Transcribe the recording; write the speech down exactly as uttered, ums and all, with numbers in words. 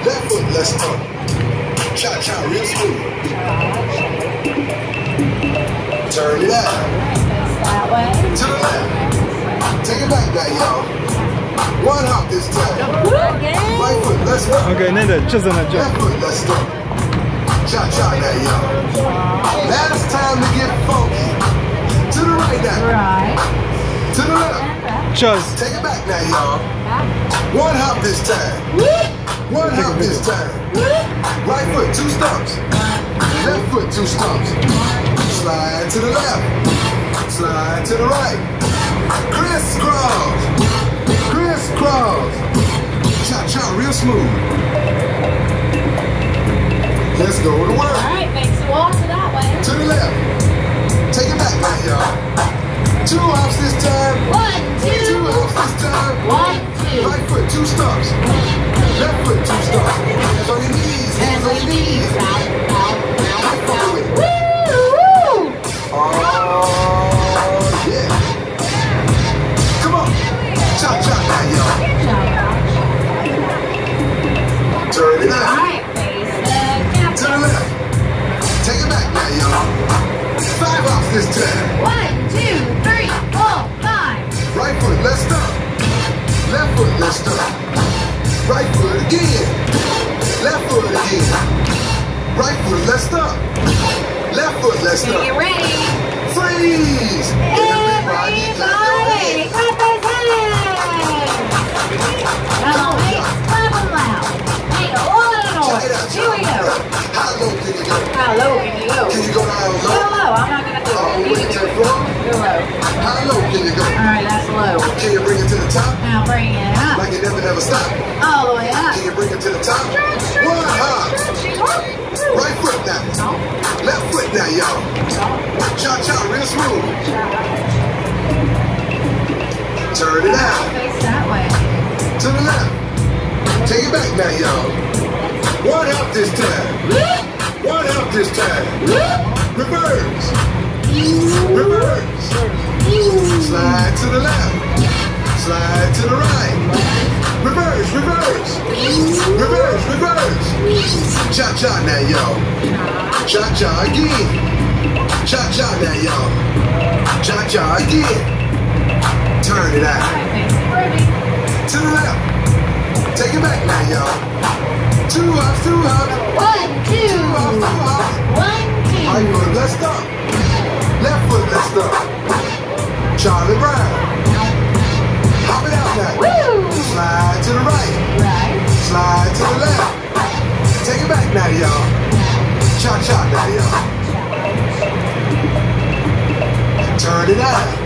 Left foot, let's start. Cha-cha, real smooth. Turn it out. That way. To the left. Take it back now, y'all. One hop this time. Right foot, let's go. OK， 那个就是那就。 Left foot, let's go. Cha-cha now, y'all. Last time to get funky. To the right now. Right. To the left. Just. Take it back now, y'all. One hop this time. One hop this time. Right foot, two stumps. Left foot, two stumps. Slide to the left. Slide to the right. Crisscross. Crisscross. Cha-cha, real smooth. Let's go to work. All right, makes the walk that way. To the left. Take it back now, y'all. Two hops this time. One, two. Two hops this time. One, two. Right foot, two stumps. Left foot, two stumps. Hands on your knees. Hands on your knees. Out, out, out, out. Woo! Woo! Oh, yeah. Come on. Cha-cha now, y'all. Turn it All out. right, face the cap. To the left. Take it back now, y'all. Five hops this time. One, two, three, four, five. Right foot, let's stop. Left foot, let's stop. Right foot again. Left foot again. Right foot, let's stop. Left foot, let's stop. Get ready. Freeze! Everybody, clap those hands. Come on, mate. Clap them loud. Make a lot of Check it noise. out. Here we go. How low can you go? How low can you go? Can you go down Go low? low. I'm not going to do All the it. way You to can the do floor? it. Go low. How low can you go? All right, that's low. Can you bring it to the top? Now bring it up. Like it never, never stop? All the way up. Can you bring it to the top? One hop. Right foot now. Left foot now, y'all. Cha-cha, real smooth. Turn it out. Face that way. To the left. Take it back now, y'all. One hop this time. One hop this time. Reverse. Reverse. Slide to the left. Slide to the right. Reverse, reverse. Reverse, reverse. Cha-cha now, y'all. Cha-cha again. Cha-cha now, y'all. Cha-cha again. Turn it out. To the left. Take it back now, y'all. Two hops, two hops. One, two. Two hops, two hops. One, two. Right foot, let's stop. Left foot, let's stop. Charlie Brown. Hop it out now. Woo! Slide to the right. Right. Slide to the left. Take it back now, y'all. Cha-cha now, y'all. Turn it out.